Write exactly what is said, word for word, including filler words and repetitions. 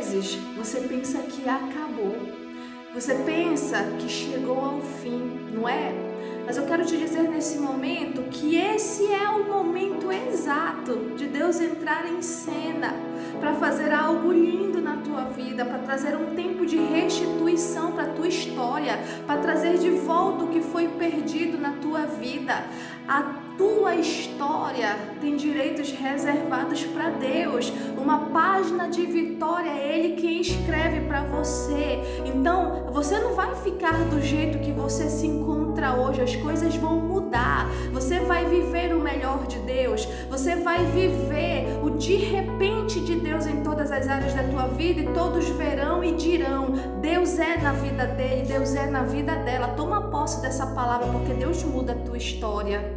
vezes você pensa que acabou, você pensa que chegou ao fim, não é? Mas eu quero te dizer nesse momento que esse é o momento exato de Deus entrar em cena para fazer algo lindo na tua vida, para trazer um tempo de restituição para a tua história, para trazer de volta o que foi perdido na tua vida. A tua história tem direitos reservados para Deus. Uma página de vitória é Ele quem escreve para você. Então, você não vai ficar do jeito que você se encontra hoje. As coisas vão mudar. Você vai viver o melhor de Deus. Você vai viver o de repente de Deus em todas as áreas da tua vida, e todos verão e dirão: Deus é na vida dele, Deus é na vida dela. Toma posse dessa palavra, porque Deus muda a tua história.